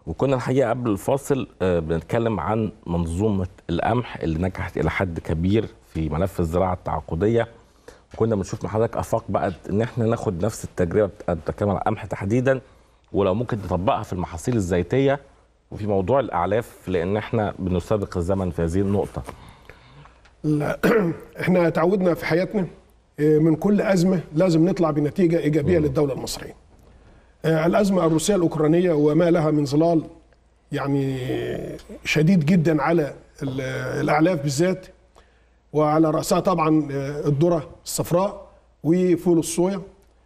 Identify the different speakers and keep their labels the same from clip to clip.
Speaker 1: وكنا الحقيقه قبل الفاصل بنتكلم عن منظومه القمح اللي نجحت الى حد كبير في ملف الزراعه التعاقديه. وكنا بنشوف مع حضرتك افاق بقى ان احنا ناخد نفس التجربه بتتكلم عن القمح تحديدا، ولو ممكن نطبقها في المحاصيل الزيتيه وفي موضوع الاعلاف، لان احنا بنسابق الزمن في هذه النقطه.
Speaker 2: لا احنا تعودنا في حياتنا من كل ازمه لازم نطلع بنتيجه ايجابيه للدوله المصريه. الازمه الروسيه الاوكرانيه وما لها من ظلال يعني شديد جدا على الاعلاف بالذات، وعلى راسها طبعا الذره الصفراء وفول الصويا،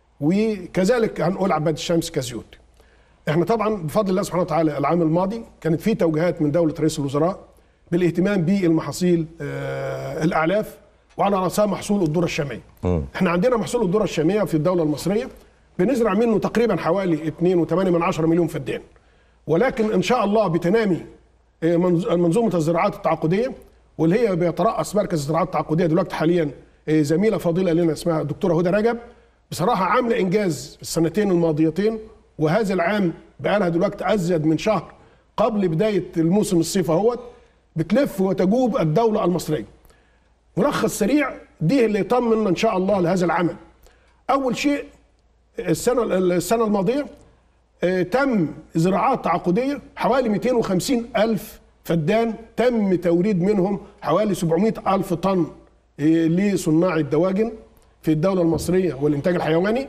Speaker 2: وكذلك هنقول عباد الشمس كزيوت. احنا طبعا بفضل الله سبحانه وتعالى العام الماضي كانت في توجيهات من دوله رئيس الوزراء بالاهتمام بالمحاصيل الاعلاف، وعلى راسها محصول الذره الشاميه. احنا عندنا محصول الذره الشاميه في الدوله المصريه بنزرع منه تقريبا حوالي 2.8 مليون فدان، ولكن ان شاء الله بتنامي منظومه الزراعات التعاقديه، واللي هي بيترأس مركز الزراعات التعاقديه دلوقتي حاليا زميله فضيله لنا اسمها الدكتوره هدى رجب، بصراحه عامله انجاز السنتين الماضيتين، وهذا العام بقى لها دلوقتي ازيد من شهر قبل بدايه الموسم الصيف اهوت بتلف وتجوب الدوله المصريه. ملخص سريع دي اللي يطمن ان شاء الله لهذا العمل. اول شيء السنه الماضيه تم زراعات تعاقديه حوالي 250 ألف فدان، تم توريد منهم حوالي 700 ألف طن لصناع الدواجن في الدولة المصرية والإنتاج الحيواني.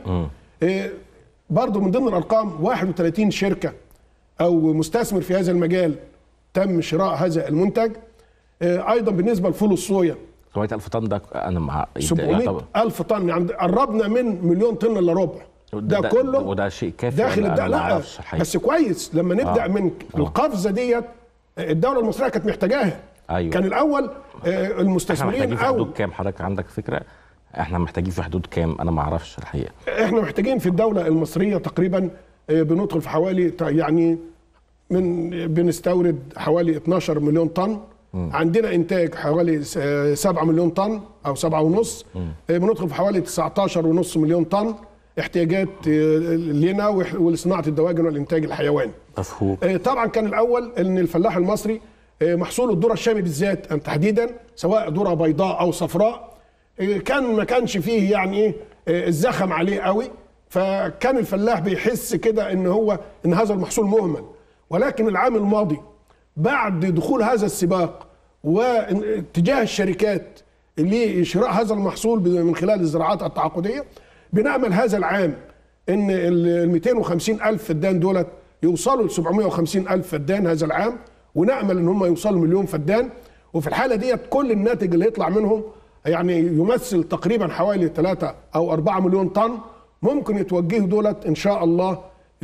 Speaker 2: برضو من ضمن الأرقام 31 شركة أو مستثمر في هذا المجال تم شراء هذا المنتج. أيضا بالنسبة لفول الصويا
Speaker 1: 700 ألف طن، ده أنا مع
Speaker 2: 700 ألف طن، يعني قربنا من مليون طن إلا ربع. ده كله
Speaker 1: وده شيء كافي
Speaker 2: داخل لا بس كويس لما نبدا من القفزه ديت الدوله المصريه كانت محتاجاها.
Speaker 1: أيوة.
Speaker 2: كان الاول المستثمرين
Speaker 1: احنا محتاجين في حدود كام؟ حضرتك عندك فكره احنا محتاجين في حدود كام؟ انا ما اعرفش الحقيقه.
Speaker 2: احنا محتاجين في الدوله المصريه تقريبا بندخل في حوالي يعني بنستورد حوالي 12 مليون طن. عندنا انتاج حوالي 7 مليون طن او 7.5. بندخل في حوالي 19.5 مليون طن احتياجات لنا ولصناعه الدواجن والانتاج الحيواني.
Speaker 1: مفهوم.
Speaker 2: طبعا كان الاول ان الفلاح المصري محصول الذره الشامي بالذات تحديدا سواء ذره بيضاء او صفراء ما كانش فيه يعني ايه الزخم عليه قوي، فكان الفلاح بيحس كده ان هذا المحصول مهمل. ولكن العام الماضي بعد دخول هذا السباق واتجاه الشركات لشراء هذا المحصول من خلال الزراعات التعاقديه، بنأمل هذا العام ان ال 250 ألف فدان دولت يوصلوا ل 750 ألف فدان هذا العام، ونأمل ان هم يوصلوا مليون فدان. وفي الحالة ديت كل الناتج اللي يطلع منهم يعني يمثل تقريبا حوالي 3 أو 4 مليون طن ممكن يتوجهوا دولت ان شاء الله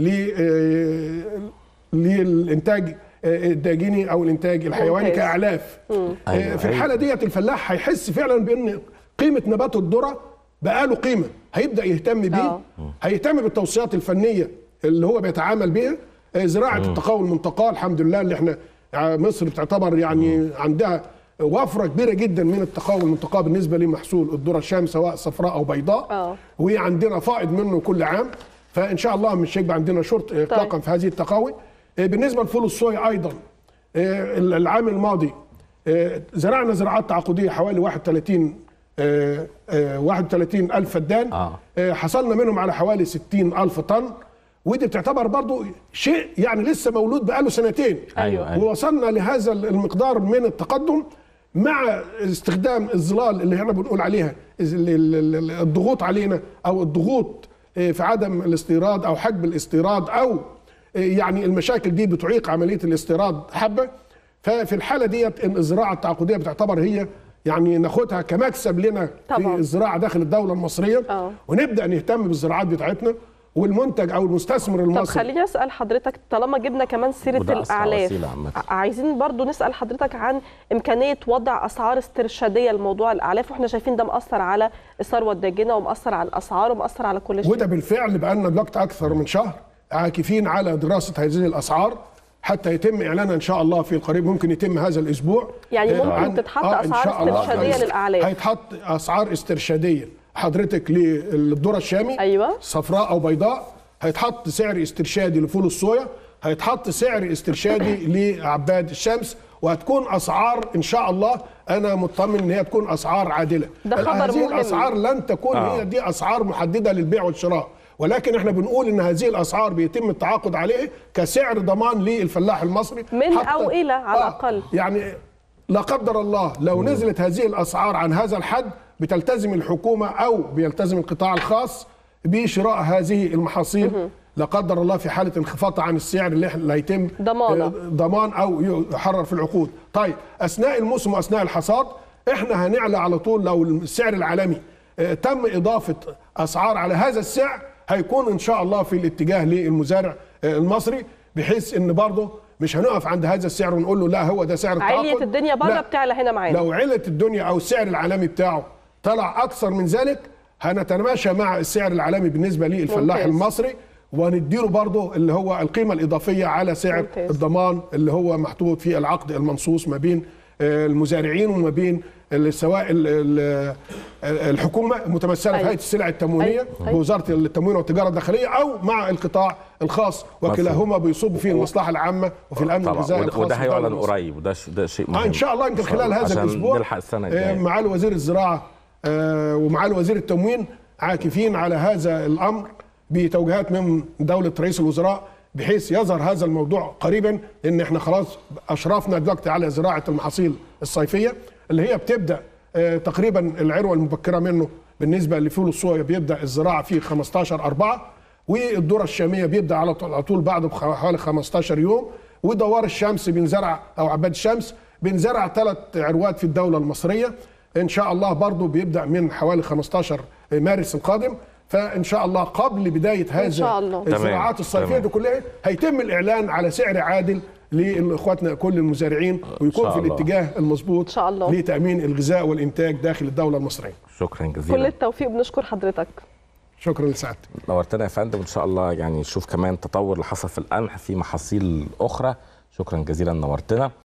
Speaker 2: للإنتاج الداجيني او الإنتاج الحيواني كأعلاف. في الحالة ديت الفلاح هيحس فعلا بان قيمة نبات الذرة بقى له قيمه، هيبدا يهتم بيه، هيهتم بالتوصيات الفنيه اللي هو بيتعامل بيها. زراعه التقاوي المنتقاه الحمد لله اللي احنا مصر بتعتبر يعني عندها وفره كبيره جدا من التقاوي المنتقاه بالنسبه لمحصول الذره الشام سواء صفراء او بيضاء، وعندنا فائض منه كل عام، فان شاء الله مش هيبقى عندنا شرط اطلاقا في هذه التقاوي. بالنسبه لفول الصويا ايضا العام الماضي زرعنا زراعات تعاقديه حوالي 31 ألف فدان. حصلنا منهم على حوالي 60 ألف طن، ودي بتعتبر برضو شيء يعني لسه مولود بقاله سنتين.
Speaker 1: أيوة.
Speaker 2: ووصلنا لهذا المقدار من التقدم مع استخدام الظلال اللي احنا بنقول عليها الضغوط علينا او الضغوط في عدم الاستيراد او حجب الاستيراد او يعني المشاكل دي بتعيق عملية الاستيراد حبة. ففي الحالة ديت ان الزراعة التعاقدية بتعتبر هي يعني ناخدها كمكسب لنا طبعا في الزراعه داخل الدوله المصريه. ونبدا نهتم بالزراعات بتاعتنا والمنتج او المستثمر المصري.
Speaker 3: طب خليني اسال حضرتك طالما جبنا كمان سيره الاعلاف، عايزين برضو نسال حضرتك عن امكانيه وضع اسعار استرشاديه لموضوع الاعلاف، واحنا شايفين ده مأثر على الثروه الداجنه ومأثر على الاسعار ومأثر على كل شيء.
Speaker 2: وده بالفعل بقى لنا دلوقتي اكثر من شهر عاكفين على دراسه هذه الاسعار حتى يتم اعلانها ان شاء الله في القريب، ممكن يتم هذا الاسبوع.
Speaker 3: يعني ممكن تتحط اسعار استرشاديه للاعلاف.
Speaker 2: هيتحط اسعار استرشاديه حضرتك للذره الشامي
Speaker 3: ايوه
Speaker 2: صفراء او بيضاء، هيتحط سعر استرشادي لفول الصويا، هيتحط سعر استرشادي لعباد الشمس، وهتكون اسعار ان شاء الله انا مطمن ان هي تكون اسعار عادله.
Speaker 3: ده خبر
Speaker 2: هذه
Speaker 3: مهم.
Speaker 2: الاسعار لن تكون هي دي اسعار محدده للبيع والشراء، ولكن احنا بنقول ان هذه الاسعار بيتم التعاقد عليه كسعر ضمان للفلاح المصري
Speaker 3: من او الى على الاقل.
Speaker 2: يعني لا قدر الله لو نزلت هذه الاسعار عن هذا الحد بتلتزم الحكومه او بيلتزم القطاع الخاص بشراء هذه المحاصيل لا قدر الله في حاله انخفاض عن السعر اللي هيتم ضمان او يحرر في العقود. طيب اثناء الموسم واثناء الحصاد احنا هنعلى على طول. لو السعر العالمي تم اضافه اسعار على هذا السعر هيكون ان شاء الله في الاتجاه للمزارع المصري، بحيث ان برضه مش هنقف عند هذا السعر ونقول له لا هو ده سعر التعاقد.
Speaker 3: علية الدنيا بره بتعلى هنا معانا.
Speaker 2: لو علت الدنيا او السعر العالمي بتاعه طلع اكثر من ذلك هنتماشى مع السعر العالمي بالنسبه للفلاح المصري، ونديله برضه اللي هو القيمه الاضافيه على سعر الضمان اللي هو محطوط في العقد المنصوص ما بين المزارعين وما بين سواء الحكومه المتمثله في هيئه السلع التموينيه بوزاره التموين والتجاره الداخليه او مع القطاع الخاص، وكلاهما بيصب في المصلحه العامه وفي الامن الغذائي الخاص.
Speaker 1: وده هيعلن قريب وده شيء مهم
Speaker 2: ان شاء الله. يمكن خلال هذا الاسبوع معالي وزير الزراعه ومعالي وزير التموين عاكفين على هذا الامر بتوجيهات من دوله رئيس الوزراء، بحيث يظهر هذا الموضوع قريبا. ان احنا خلاص اشرفنا دلوقتي على زراعه المحاصيل الصيفيه اللي هي بتبدا تقريبا العروه المبكره منه بالنسبه لفول الصويا بيبدا الزراعه في 15/4، والذره الشاميه بيبدا على طول بعد حوالي 15 يوم، ودوار الشمس بنزرع او عباد الشمس بنزرع 3 عروات في الدوله المصريه ان شاء الله برضو بيبدا من حوالي 15 مارس القادم. فان شاء الله قبل بدايه هذا الزراعات الصيفيه دي كلها هيتم الاعلان على سعر عادل لاخواتنا كل المزارعين، ويكون في الاتجاه المظبوط لتامين الغذاء والانتاج داخل الدوله المصريه.
Speaker 1: شكرا جزيلا.
Speaker 3: كل التوفيق، بنشكر حضرتك.
Speaker 2: شكرا لسعادتك.
Speaker 1: نورتنا يا فندم، وان شاء الله يعني نشوف كمان تطور اللي حصل في القمح في محاصيل اخرى. شكرا جزيلا، نورتنا.